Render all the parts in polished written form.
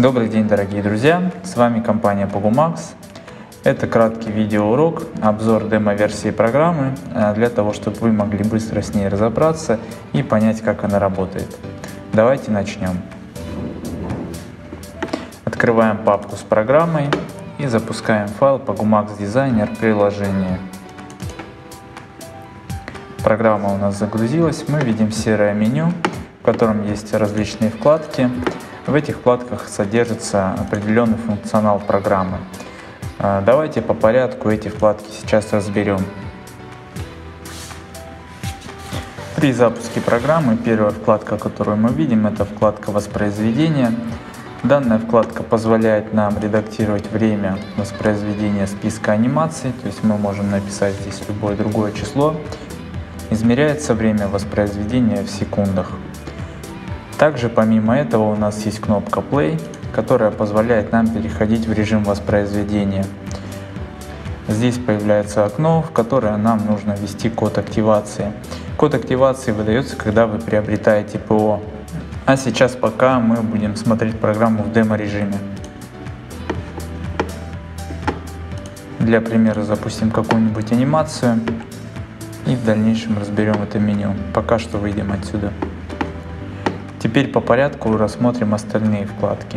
Добрый день, дорогие друзья! С вами компания PogoMax. Это краткий видеоурок, обзор демо-версии программы, для того, чтобы вы могли быстро с ней разобраться и понять, как она работает. Давайте начнем. Открываем папку с программой и запускаем файл PogoMax Designer приложение. Программа у нас загрузилась, мы видим серое меню, в котором есть различные вкладки. В этих вкладках содержится определенный функционал программы. Давайте по порядку эти вкладки сейчас разберем. При запуске программы первая вкладка, которую мы видим, это вкладка воспроизведения. Данная вкладка позволяет нам редактировать время воспроизведения списка анимаций, то есть мы можем написать здесь любое другое число. Измеряется время воспроизведения в секундах. Также помимо этого у нас есть кнопка Play, которая позволяет нам переходить в режим воспроизведения. Здесь появляется окно, в которое нам нужно ввести код активации. Код активации выдается, когда вы приобретаете ПО. А сейчас пока мы будем смотреть программу в демо-режиме. Для примера запустим какую-нибудь анимацию и в дальнейшем разберем это меню. Пока что выйдем отсюда. Теперь по порядку рассмотрим остальные вкладки.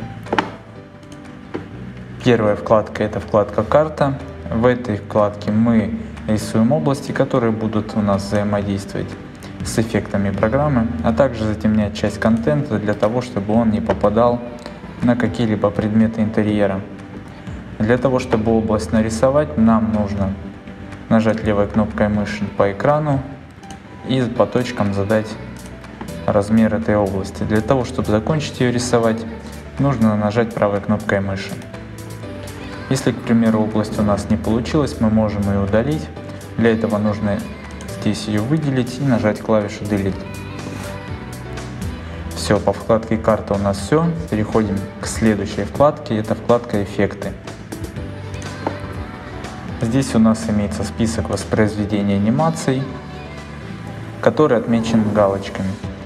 Первая вкладка — это вкладка «Карта». В этой вкладке мы рисуем области, которые будут у нас взаимодействовать с эффектами программы, а также затемнять часть контента для того, чтобы он не попадал на какие-либо предметы интерьера. Для того, чтобы область нарисовать, нам нужно нажать левой кнопкой мыши по экрану и по точкам задать размер этой области. Для того, чтобы закончить ее рисовать, нужно нажать правой кнопкой мыши. Если, к примеру, область у нас не получилась, мы можем ее удалить. Для этого нужно здесь ее выделить и нажать клавишу Delete. Все, по вкладке «Карта» у нас все. Переходим к следующей вкладке, это вкладка «Эффекты». Здесь у нас имеется список воспроизведения анимаций, который отмечен галочками.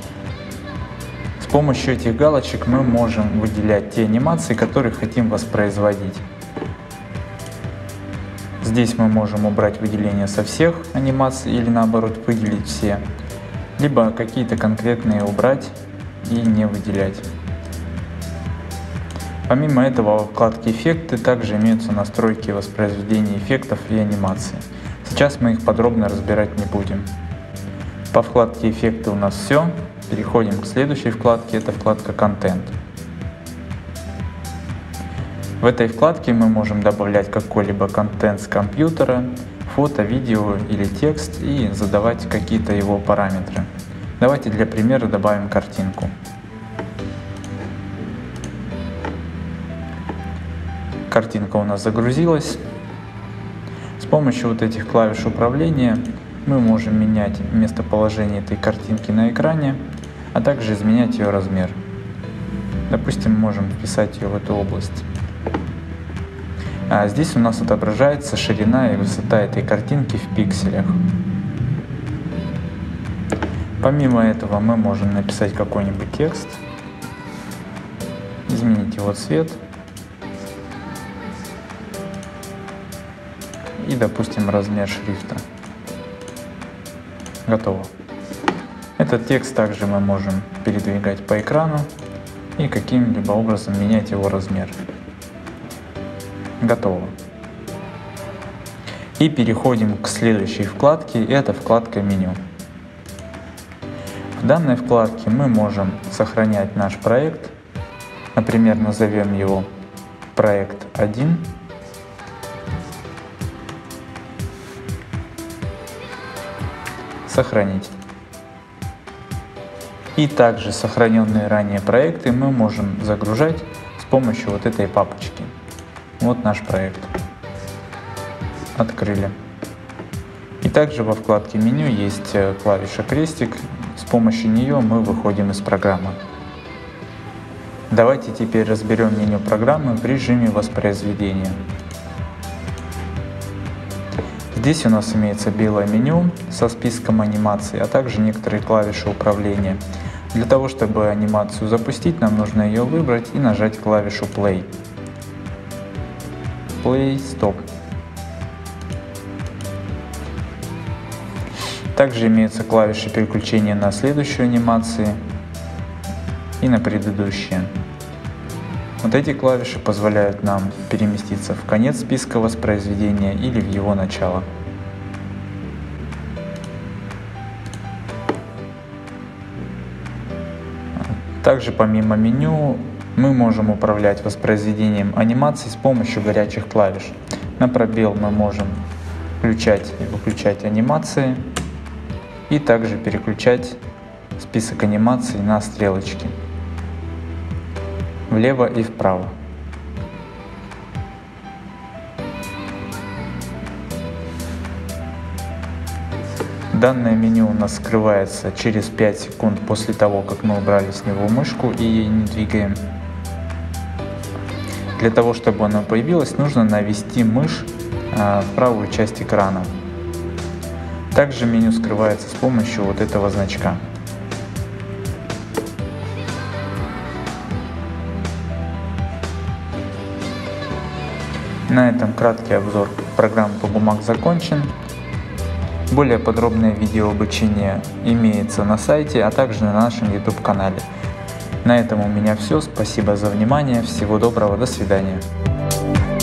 С помощью этих галочек мы можем выделять те анимации, которые хотим воспроизводить. Здесь мы можем убрать выделение со всех анимаций или наоборот выделить все, либо какие-то конкретные убрать и не выделять. Помимо этого, во вкладке «Эффекты» также имеются настройки воспроизведения эффектов и анимаций. Сейчас мы их подробно разбирать не будем. По вкладке «Эффекты» у нас все. Переходим к следующей вкладке, это вкладка «Контент». В этой вкладке мы можем добавлять какой-либо контент с компьютера, фото, видео или текст и задавать какие-то его параметры. Давайте для примера добавим картинку. Картинка у нас загрузилась. С помощью вот этих клавиш управления мы можем менять местоположение этой картинки на экране, а также изменять ее размер. Допустим, можем вписать ее в эту область. Здесь у нас отображается ширина и высота этой картинки в пикселях. Помимо этого мы можем написать какой-нибудь текст, изменить его цвет и, допустим, размер шрифта. Готово. Этот текст также мы можем передвигать по экрану и каким-либо образом менять его размер. Готово. И переходим к следующей вкладке, это вкладка «Меню». В данной вкладке мы можем сохранять наш проект. Например, назовем его «Проект 1». Сохранить. И также сохраненные ранее проекты мы можем загружать с помощью вот этой папочки. Вот наш проект. Открыли. И также во вкладке «Меню» есть клавиша крестик. С помощью нее мы выходим из программы. Давайте теперь разберем меню программы в режиме воспроизведения. Здесь у нас имеется белое меню со списком анимаций, а также некоторые клавиши управления. Для того, чтобы анимацию запустить, нам нужно ее выбрать и нажать клавишу Play. Play, Stop. Также имеются клавиши переключения на следующую анимацию и на предыдущие. Вот эти клавиши позволяют нам переместиться в конец списка воспроизведения или в его начало. Также помимо меню мы можем управлять воспроизведением анимаций с помощью горячих клавиш. На пробел мы можем включать и выключать анимации и также переключать список анимаций на стрелочки влево и вправо. Данное меню у нас скрывается через 5 секунд после того, как мы убрали с него мышку и ей не двигаем. Для того, чтобы оно появилось, нужно навести мышь в правую часть экрана. Также меню скрывается с помощью вот этого значка. На этом краткий обзор программы PoBumag закончен. Более подробное видео обучение имеется на сайте, а также на нашем YouTube канале. На этом у меня все. Спасибо за внимание. Всего доброго. До свидания.